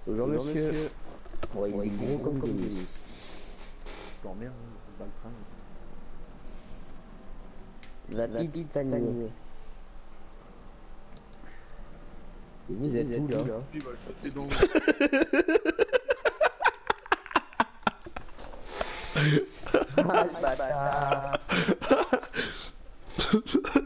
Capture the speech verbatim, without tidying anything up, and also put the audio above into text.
Bonjour monsieur. Ouais, il est gros comme des nuits. Je t'emmerde, je bats le train. Vapide Stanier. Et vous êtes où là? Il va le passer dans Ah le bâtard.